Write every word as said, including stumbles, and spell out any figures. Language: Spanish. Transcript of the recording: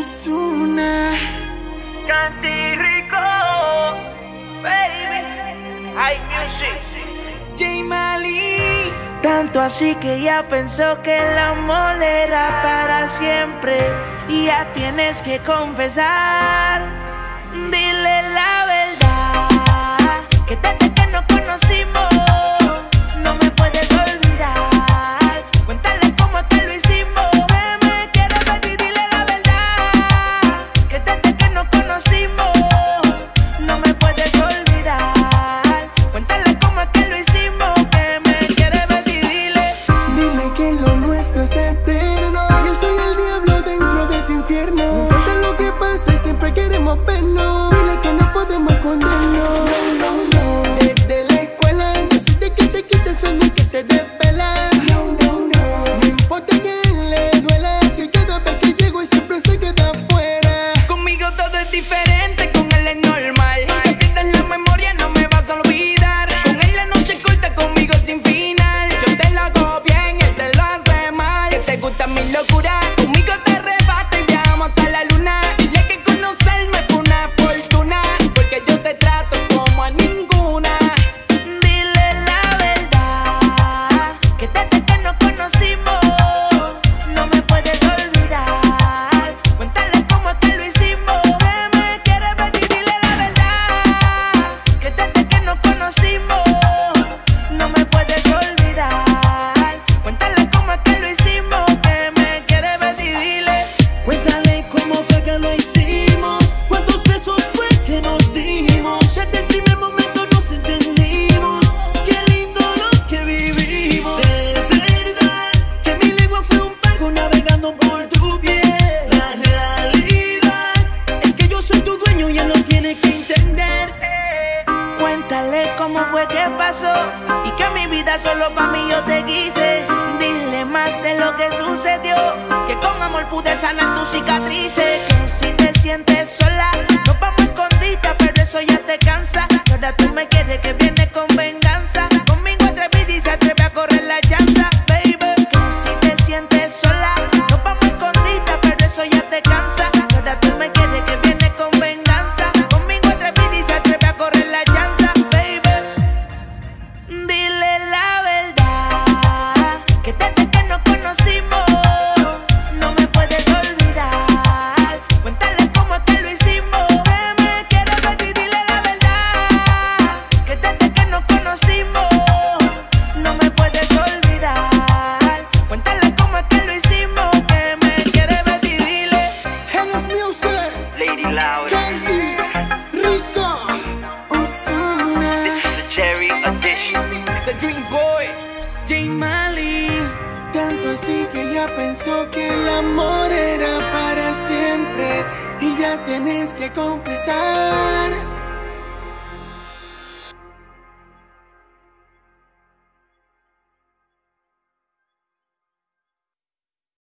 Ozuna, Canti Rico, baby, High Music, J Mali. Tanto así que ya pensó que el amor era para siempre y ya tienes que confesar. Dile la verdad, que desde que nos conocimos no me puedes olvidar. Cuéntale cómo es que lo hicimos, que me quieres ver y dile la verdad, que desde que nos conocimos no me puedes olvidar. Cuéntale cómo es que lo hicimos, que me quieres ver y dile. Dile que lo nuestro es eterno. Yo soy el diablo dentro de tu infierno. No importa lo que pase, siempre queremos vernos. Dile que no podemos escondernos. No, no, no. Desde la escuela yo soy de que te quita el sueño y que te desvela. No, no, no. No importa que le duela, si cada vez que llego y siempre se queda afuera. Conmigo todo es diferente, con él es normal. Te pierdes la memoria, no me vas a olvidar. Con él la noche corta, conmigo sin final. Yo te lo hago bien, él te lo hace mal. Que te gusta mi locura, conmigo te arrebata y viajamos hasta la luna. Dile que conocerme fue una fortuna, porque yo te trato como a ninguna. Dile la verdad, que desde que nos conocimos no me puedes olvidar. Cuéntale cómo es que lo hicimos, que me quieres ver y dile la verdad, que desde que nos conocimos no me puedes olvidar. Cuéntale cómo es que lo hicimos, que me quieres ver y dile. Cuéntale cómo fue que lo hicimos, cuántos besos fue que nos dimos. Desde el primer momento nos entendimos, qué lindo lo que vivimos. De verdad que mi lengua fue un barco navegando por tu piel. La realidad es que yo soy tu dueño y él lo tiene que entender. Cuéntale cómo fue que pasó y que mi vida solo pa' mí yo te quise. Dile más de lo que sucedió, que con amor pude sanar tus cicatrices. Que si te sientes sola, nos vamos escondidas, pero eso ya te cansa. Que ahora tú me quieres, que viene con venganza. Conmigo atrevida y se atreve a correr la chanza, baby. Que si te sientes sola, nos vamos escondidas, pero eso ya te cansa. Que ahora tú me quieres, que viene con venganza. Conmigo atrevida y se atreve a correr la chanza, baby. Dile la verdad, que desde que nos conocimos no me puedes olvidar. Cuéntale cómo es que lo hicimos, que me quieres ver y dile la verdad, que desde que nos conocimos no me puedes olvidar. Cuéntale cómo es que lo hicimos, que me quieres ver y dile. Hell's Music, Lady Loud, Canti Rico, Ozuna. this is a Cherry edition. The Dream Boy, J Mali. Tanto así que ya pensó que el amor era para siempre y ya tienes que confesar.